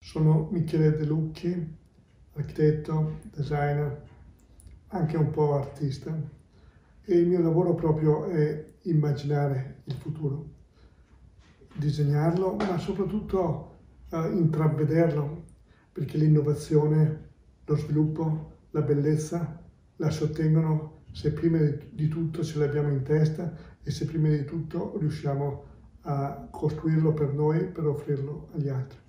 Sono Michele De Lucchi, architetto, designer, anche un po' artista, e il mio lavoro proprio è immaginare il futuro, disegnarlo, ma soprattutto intravvederlo, perché l'innovazione, lo sviluppo, la bellezza la si ottengono se prima di tutto ce l'abbiamo in testa e se prima di tutto riusciamo a costruirlo per noi, per offrirlo agli altri.